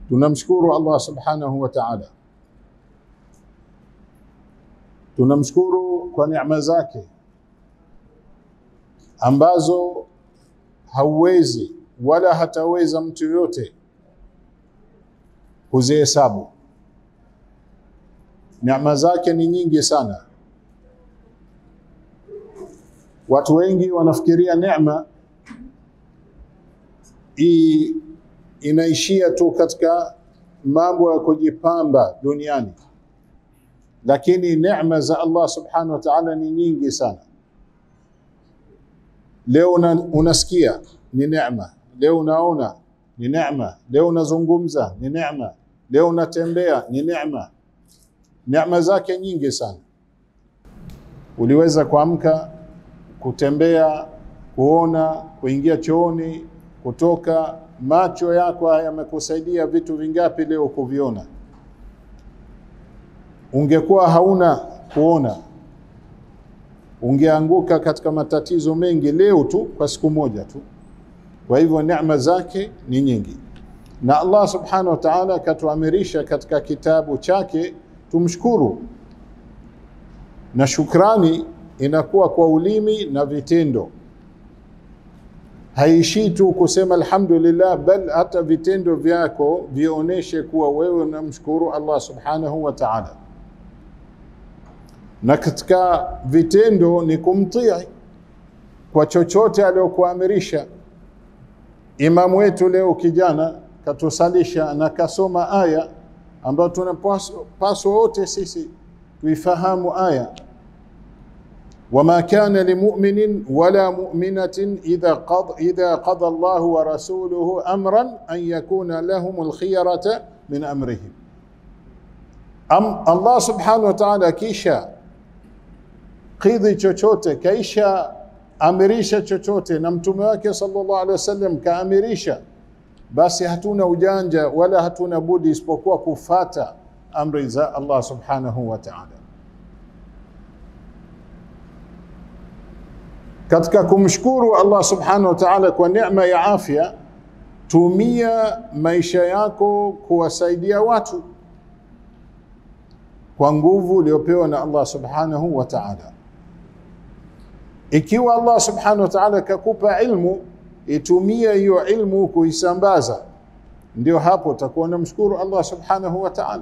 Tunamshukuru Allah subhanahu wa ta'ala, tunamshukuru kwa neema zake ambazo hauwezi wala hataweza mtu yote kuzihesabu. Neema zake ni nyingi sana. Watu wengi wanafikiria neema inaishia tu katika mambo ya kujipamba duniani, lakini neema za Allah subhanahu wa ta'ala ni nyingi sana. Leo unasikia ni neema, leo unaona ni neema, leo unazungumza ni neema, leo unatembea ni neema. Neema zake nyingi sana. Uliweza kuamka, kutembea, kuona, kuingia chooni, kutoka. Macho yako yamekusaidia vitu vingapi leo kuviona? Ungekuwa hauna kuona, ungeanguka katika matatizo mengi leo tu kwa siku moja tu. Kwa hivyo neema zake ni nyingi, na Allah subhanahu wa ta'ala katuamirisha katika kitabu chake tumshukuru, na shukrani inakuwa kwa ulimi na vitendo. Haishi tu kusema alhamdulillah, bal hata vitendo vyako vioneshe kuwa wewe unamshukuru Allah subhanahu wa ta'ala. Na katika vitendo ni kumtii kwa chochote aliyokuamirisha. Imamu wetu leo kijana katusalisha na kasoma aya ambayo tunapaswa wote sisi tuifahamu aya. وما كان لمؤمن ولا مؤمنة إذا قضى الله ورسوله أمرا أن يكون لهم الخيرة من أمرهم. الله سبحانه وتعالى كيشا قيضي chochote, kaisha amirisha chochote, na mtume wake sallallahu alaihi wasallam kaamirisha, basi hatuna ujanja wala hatuna budi isipokuwa kufata amri za Allah subhanahu wa ta'ala. Katika kumshukuru Allah subhanahu wa ta'ala kwa neema ya afya, tumia maisha yako kuwasaidia watu kwa nguvu uliopewa na Allah subhanahu wa ta'ala. Ikiwa Allah subhanahu wa ta'ala kakupa ilmu, itumia hiyo ilmu kuisambaza, ndio hapo utakuwa unamshukuru Allah subhanahu wa ta'ala.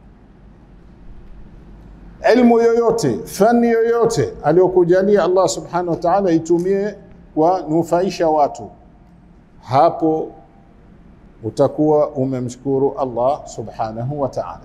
Ilmu yoyote, fani yoyote aliyokujalia Allah subhanahu wa ta'ala, itumie kwa nufaisha watu, hapo utakuwa umemshukuru Allah subhanahu wa ta'ala.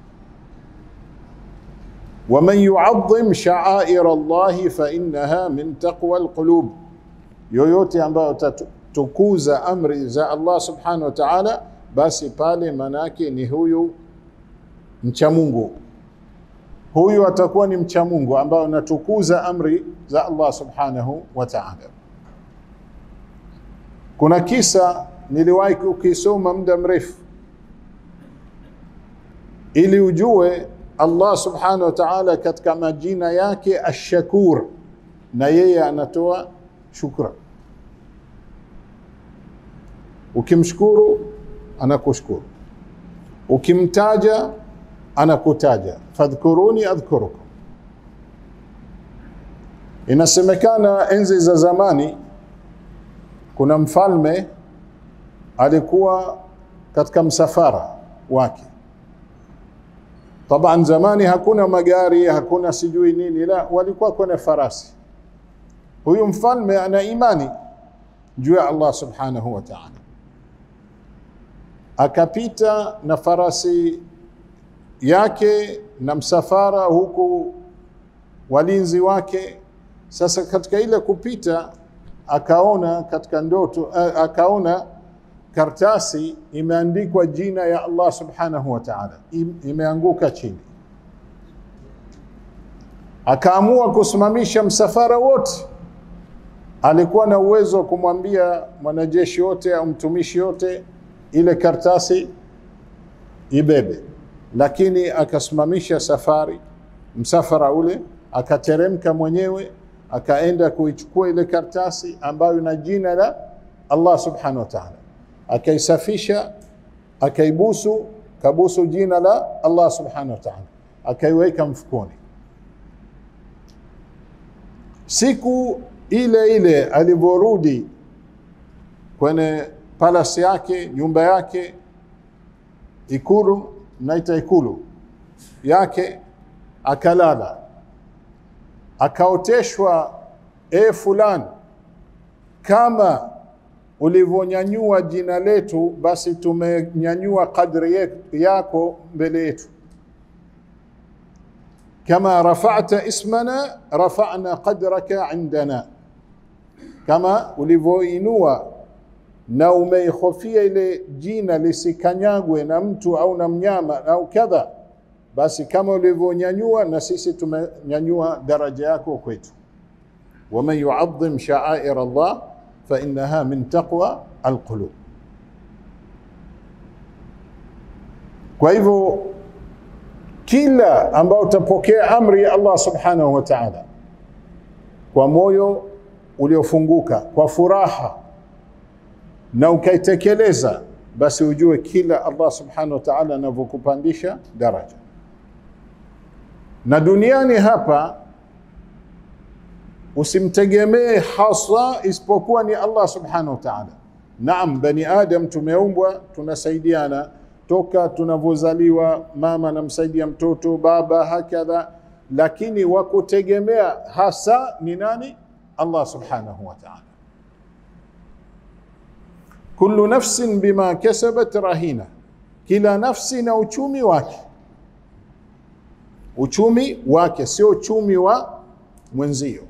ومن يعظم شعائر الله فإنها من تقوى القلوب. yoyote ambayo tukuza amri za Allah subhanahu wa ta'ala, basi pale manake ni huyu mcha Mungu. Huyu atakuwa ni mcha Mungu ambao anatukuza amri za Allah subhanahu wa ta'ala. Kuna kisa niliwahi kukisoma muda mrefu ili ujue Allah subhanahu wa ta'ala katika majina yake Ash-Shakur, na yeye anatoa shukra. Ukimshukuru anakushukuru, ukimtaja anakutaja, fadhkuruni adhkurukum. Inasemekana enzi za zamani kuna mfalme alikuwa katika msafara wake. Taban zamani hakuna magari, hakuna sijui nini, la, walikuwa kwenye farasi. Huyu mfalme ana imani juu ya Allah subhanahu wa ta'ala. Akapita na farasi yake na msafara, huku walinzi wake. Sasa katika ile kupita akaona katika ndoto, akaona kartasi imeandikwa jina ya Allah subhanahu wa ta'ala, imeanguka chini. Akaamua kusimamisha msafara wote. Alikuwa na uwezo wa kumwambia mwanajeshi wote au mtumishi yote ile kartasi ibebe, lakini akasimamisha msafara ule, akateremka mwenyewe, akaenda kuichukua ile kartasi ambayo ina jina la Allah subhanahu wa ta'ala, akaisafisha, akaibusu, kabusu jina la Allah subhanahu wa ta'ala, akaiweka mfukoni. Siku ile ile alivorudi kwenye palasi yake, nyumba yake, ikulu, naita ikulu yake, akalala, akaoteshwa, fulani, kama ulivyonyanyua jina letu, basi tumenyanyua kadri yako mbele yetu. Kama rafa'ta ismana rafa'na qadraka indana, kama ulivyoinua na umeihofia ile jina lisikanyagwe na mtu au na mnyama au kadha, basi kama ulivyonyanyua na sisi tumenyanyua daraja yako kwetu. ومن يعظم شعائر الله فإنها من تقوى القلوب. Kwa hivyo kila ambao utapokea amri ya Allah subhanahu wa ta'ala kwa moyo uliofunguka, kwa furaha, na ukaitekeleza, basi ujue kila Allah subhanahu wa ta'ala anavyokupandisha daraja. Na duniani hapa usimtegemee hasa isipokuwa ni Allah subhanahu wa ta'ala. Naam, bani Adam tumeumbwa, tunasaidiana toka tunavyozaliwa, mama anamsaidia mtoto, baba hakadha, lakini wakutegemea hasa ni nani? Allah subhanahu wa ta'ala. Kullu nafsin bima kasabat rahina, kila nafsi na uchumi wake. Uchumi wake, sio uchumi wa mwenzio.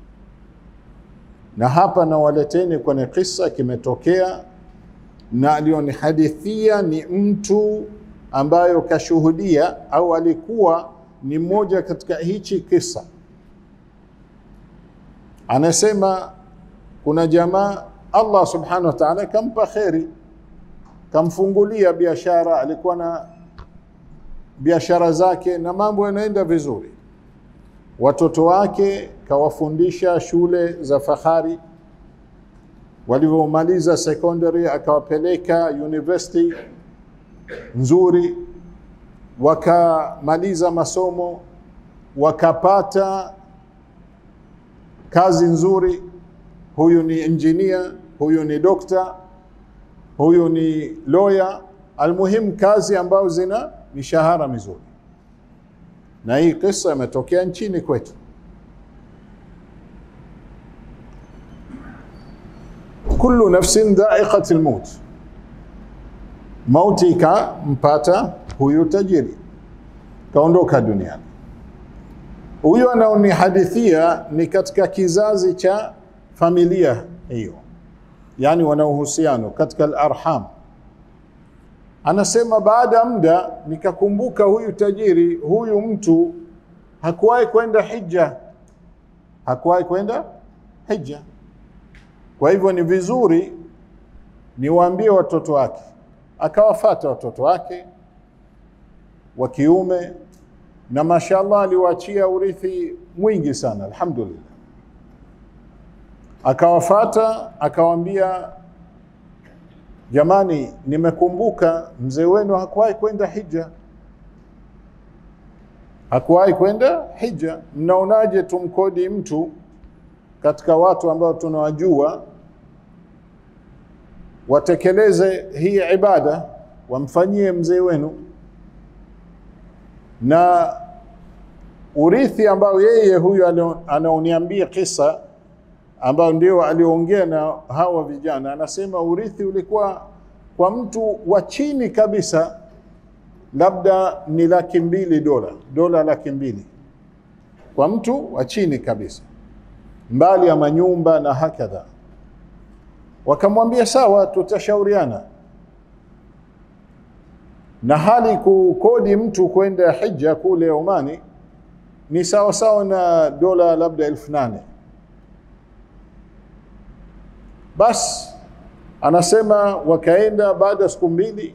Na hapa nawaleteni kwenye kisa kimetokea, na alionihadithia ni mtu ambayo kashuhudia au alikuwa ni mmoja katika hichi kisa. Anasema kuna jamaa Allah subhanahu wa ta'ala kampa kheri, kamfungulia biashara, alikuwa na biashara zake na mambo yanaenda vizuri. Watoto wake kawafundisha shule za fahari, walivyomaliza secondary akawapeleka university nzuri, wakamaliza masomo, wakapata kazi nzuri. Huyu ni engineer, huyu ni doctor, huyu ni lawyer, almuhim kazi ambazo zina mishahara mizuri. Na hii kisa imetokea nchini kwetu. Kullu nafsin dha'iqatul maut, mauti ikampata huyu tajiri, kaondoka duniani. Huyu anaonihadithia ni katika kizazi cha familia hiyo, yani wana uhusiano katika al-arham. Anasema baada ya muda nikakumbuka huyu tajiri, huyu mtu hakuwahi kwenda hija, hakuwahi kwenda hija. Kwa hivyo ni vizuri niwaambie watoto wake. Akawafuata watoto wake wa kiume, na mashallah aliwaachia urithi mwingi sana, alhamdulillah. Akawafuata akawaambia, jamani, nimekumbuka mzee wenu hakuwahi kwenda hija, hakuwahi kwenda hija. Mnaonaje tumkodi mtu katika watu ambao tunawajua watekeleze hii ibada, wamfanyie mzee wenu, na urithi ambao yeye huyu anaoniambia kisa ambao ndio aliongea na hawa vijana. Anasema urithi ulikuwa kwa mtu wa chini kabisa, labda ni $200,000, dola $200,000 kwa mtu wa chini kabisa, mbali ya manyumba na hakadha. Wakamwambia sawa, tutashauriana. Na hali kukodi mtu kwenda hija kule Omani ni sawa sawa na dola labda 8,000. Bas anasema wakaenda, baada siku 2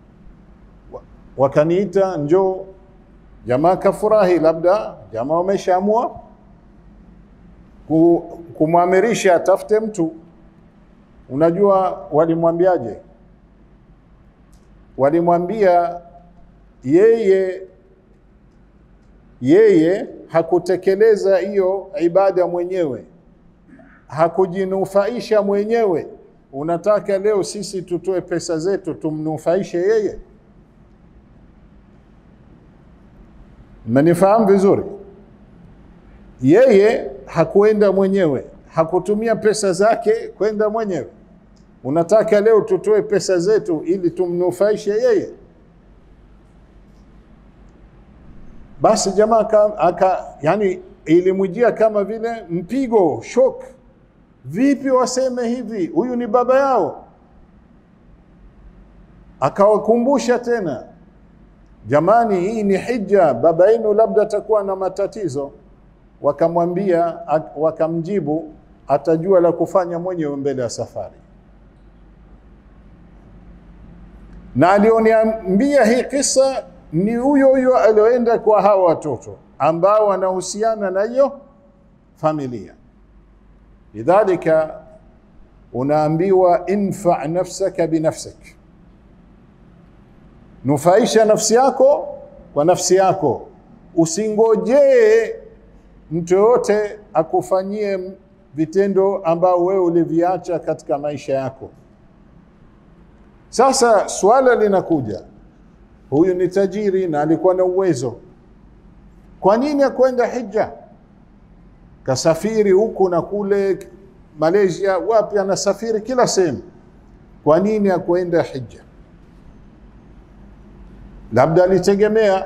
wakaniita, njoo. Jamaa kafurahi, labda jamaa wameshaamua kumwamirisha atafute mtu. Unajua walimwambiaje? walimwambia yeye hakutekeleza hiyo ibada mwenyewe, hakujinufaisha mwenyewe. Unataka leo sisi tutoe pesa zetu tumnufaishe yeye? Mnifahamu vizuri? Yeye hakuenda mwenyewe, hakutumia pesa zake kwenda mwenyewe. Unataka leo tutoe pesa zetu ili tumnufaishe yeye? Basi jamaa yani ilimjia kama vile mpigo, shock. Vipi waseme hivi? Huyu ni baba yao. Akawakumbusha tena, jamani, hii ni hija, baba yenu labda atakuwa na matatizo. Wakamwambia, wakamjibu, atajua la kufanya mwenyewe mbele ya safari. Na alioniambia hii kisa ni huyo alioenda kwa hawa watoto ambao wanahusiana na hiyo familia. Lidhalika unaambiwa infa nafsaka binafsik, nufaisha nafsi yako kwa nafsi yako. Usingojee mtu yote akufanyie vitendo ambao wewe uliviacha katika maisha yako. Sasa swala linakuja, huyu ni tajiri na alikuwa na uwezo, kwa nini akwenda hija? Kasafiri huku na kule, Malaysia, wapi, anasafiri kila sehemu. Kwa nini akwenda hija? Labda alitegemea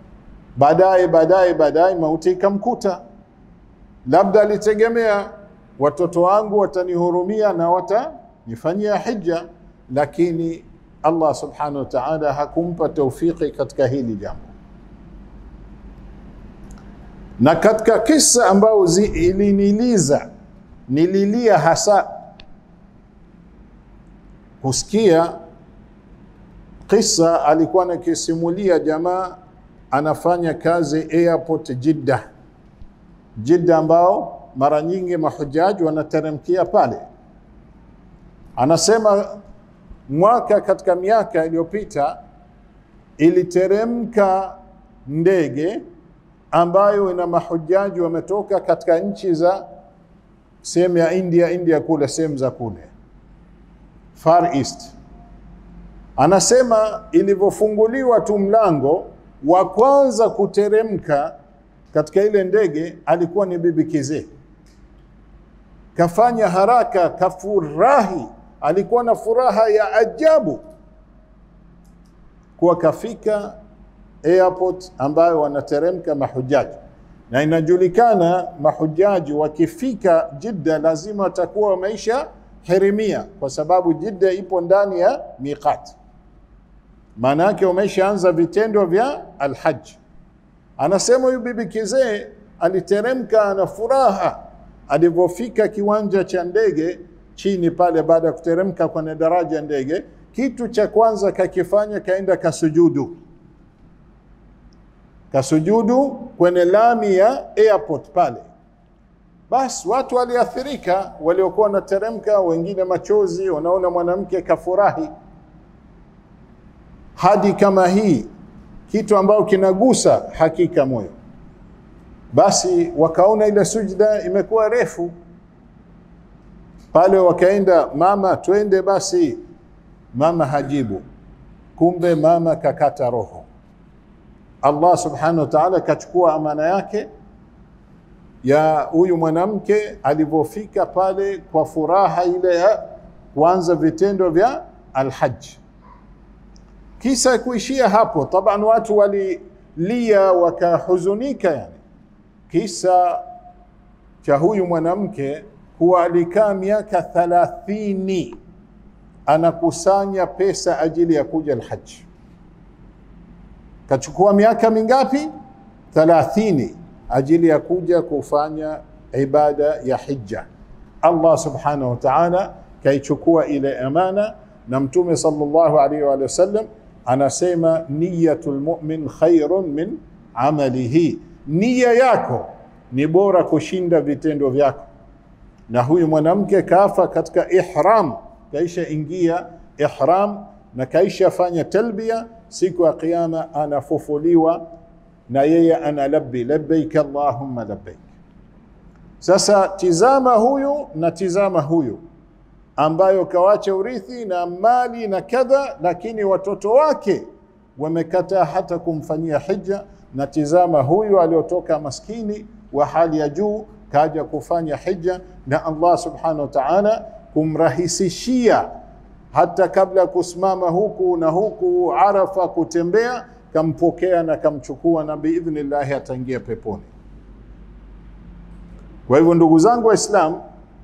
baadaye mauti ikamkuta. Labda alitegemea watoto wangu watanihurumia na watanifanyia hija, lakini Allah subhanahu wa ta'ala hakumpa taufiki katika hili jambo. Na katika kisa ambao nililia hasa kusikia kisa, alikuwa nakisimulia jamaa anafanya kazi airport Jeddah ambao mara nyingi mahujaji wanateremkia pale. Anasema katika miaka iliyopita iliteremka ndege ambayo ina mahujaji wametoka katika nchi za sehemu ya India kule, sehemu za kule Far East. Anasema ilivyofunguliwa tu mlango, wa kwanza kuteremka katika ile ndege alikuwa ni bibi kizee. Kafanya haraka, kafurahi, alikuwa na furaha ya ajabu kuwa kafika airport ambayo wanateremka mahujaji. Na inajulikana mahujaji wakifika Jeddah lazima watakuwa wameisha hirimia, kwa sababu Jeddah ipo ndani ya miqat, maana yake wameshaanza vitendo vya alhajj. Anasema huyu bibi kizee aliteremka na furaha. Alipofika kiwanja cha ndege chini pale, baada ya kuteremka kwenye daraja ndege, kitu cha kwanza kakifanya, kaenda kasujudu kwenye lami ya airport pale. Bas watu waliathirika, waliokuwa wanateremka, wengine machozi, wanaona mwanamke kafurahi. Hadi kama hii kitu ambao kinagusa hakika moyo. Basi wakaona ile sujda imekuwa refu pale, wakaenda, mama twende basi. Mama hajibu, kumbe mama kakata roho. Allah subhanahu wa ta'ala kachukua amana yake ya huyu mwanamke alivofika pale kwa furaha ile ya kuanza vitendo vya alhajj. Kisa kuishia hapo. Taban watu walilia wakahuzunika, yani kisa cha huyu mwanamke kuwa alikaa miaka 30 anakusanya pesa ajili ya kuja alhajj. Kachukua miaka mingapi? 30 ajili ya kuja kufanya ibada ya hija. Allah subhanahu wa ta'ala kaichukua ile amana, na Mtume sallallahu alaihi wa sallam anasema niyatul mu'min khairun min amalihi, nia yako ni bora kushinda vitendo vyako. Na huyu mwanamke kafa katika ihram, kaisha ingia ihram na kaisha fanya talbia, siku ya Kiyama anafufuliwa na yeye ana labbaik Allahumma labbaik. Sasa tizama huyu na tizama huyu ambayo kawacha urithi na mali na kadha, lakini watoto wake wamekataa hata kumfanyia hija. Na tizama huyu aliotoka maskini wa hali ya juu kaja kufanya hija, na Allah subhanahu wa ta'ala kumrahisishia hata kabla kusimama huku na huku Arafa kutembea, kampokea na kamchukua, na biidhnillah ataingia peponi. Kwa hivyo ndugu zangu Waislamu,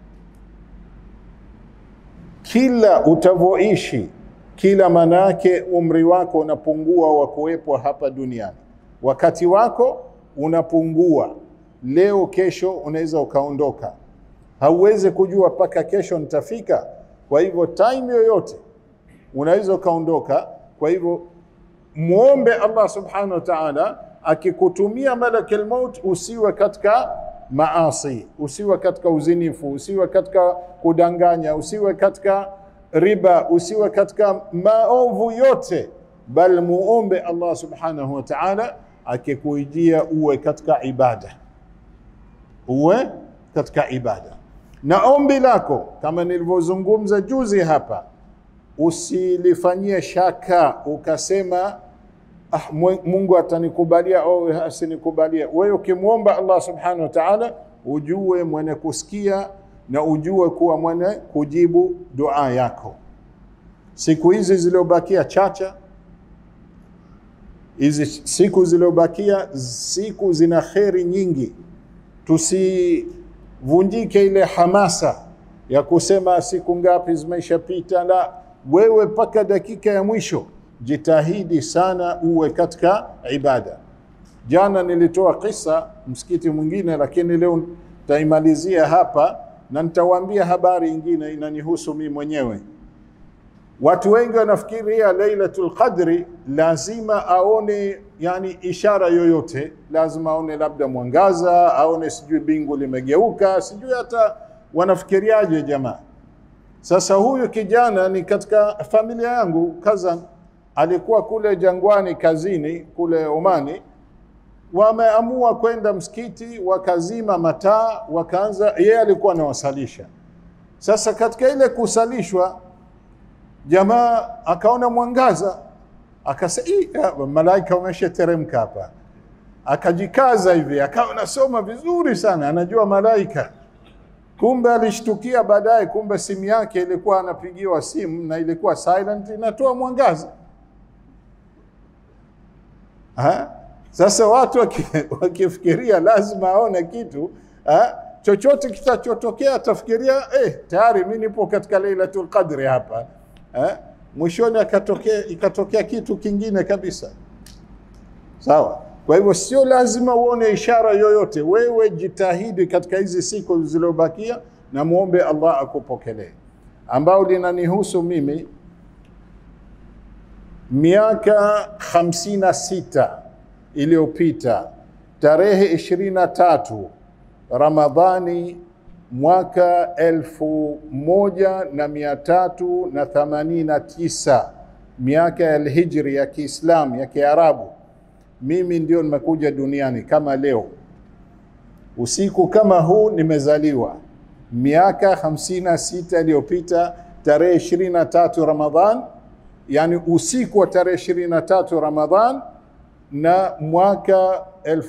kila utavoishi, kila manake umri wako unapungua wa kuwepo hapa duniani, wakati wako unapungua. Leo kesho unaweza ukaondoka, hauwezi kujua paka kesho nitafika. Kwa hivyo time yoyote unaweza ukaondoka. Kwa hivyo muombe Allah subhanahu wa ta'ala akikutumia malakul maut, usiwe katika maasi, usiwe katika uzinifu, usiwe katika kudanganya, usiwe katika riba, usiwe katika maovu yote, bal muombe Allah subhanahu wa ta'ala akikuijia uwe katika ibada, uwe katika ibada. Na ombi lako kama nilivyozungumza juzi hapa, usilifanyie shaka ukasema Mungu atanikubalia au asinikubalia. Wewe ukimwomba Allah subhanahu wa ta'ala, ujue mwenye kusikia na ujue kuwa mwenye kujibu dua yako. Siku hizi zilizobakia chacha, hizi siku zilizobakia, siku zina kheri nyingi. Tusivunjike ile hamasa ya kusema siku ngapi zimeshapita. La, wewe paka dakika ya mwisho jitahidi sana uwe katika ibada. Jana nilitoa kisa msikiti mwingine, lakini leo taimalizia hapa na nitawaambia habari nyingine inanihusu mimi mwenyewe. Watu wengi wanafikiria Lailatul Qadri lazima aone yani ishara yoyote, lazima aone labda mwangaza, aone sijui bingu limegeuka, sijui hata wanafikiriaje jamaa. Sasa huyu kijana ni katika familia yangu, cousin, alikuwa kule jangwani kazini kule Omani, wameamua kwenda msikiti, wakazima mataa, wakaanza, yeye alikuwa anawasalisha. Sasa katika ile kusalishwa, jamaa akaona mwangaza, akasema malaika wameshateremka hapa. Akajikaza hivi, akawa anasoma vizuri sana, anajua malaika. Kumbe alishtukia baadaye, kumbe simu yake ilikuwa anapigiwa simu na ilikuwa silent, inatoa mwangaza. Sasa watu wakifikiria lazima aone kitu, chochote kitachotokea atafikiria tayari mimi nipo katika Lailatul Qadri hapa. Mwishoni ikatokea kitu kingine kabisa. Sawa? Kwa hivyo sio lazima uone ishara yoyote. Wewe jitahidi katika hizi siku zilizobakia na muombe Allah akupokelee. Ambao linanihusu mimi, miaka 56 iliyopita, tarehe 23 Ramadhani mwaka 1389, miaka ya Hijri ya Kiislamu ya Kiarabu, mimi ndio nimekuja duniani kama leo. Usiku kama huu nimezaliwa, miaka 56 iliyopita, tarehe 23 Ramadhan, yani usiku wa tarehe 23 Ramadhan na mwaka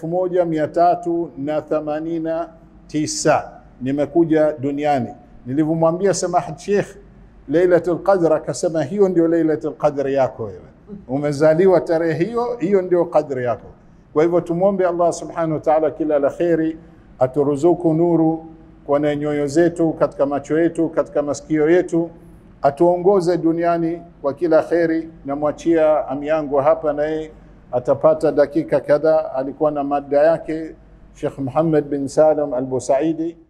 1389 nimekuja duniani. Nilivyomwambia Samahat Sheikh Lailatul Qadr, akasema hiyo ndio Lailatul Qadr yako wewe. Umezaliwa tarehe hiyo, hiyo ndio qadri yako. Kwa hivyo tumuombe Allah subhanahu wa ta'ala kila la kheri, aturuzuku nuru kwa nyoyo zetu, katika macho yetu, katika masikio yetu, atuongoze duniani kwa kila kheri. Na mwachia ami yangu hapa, naye atapata dakika kadha, alikuwa na mada yake Sheikh Muhammad bin Salam al-Busaidi.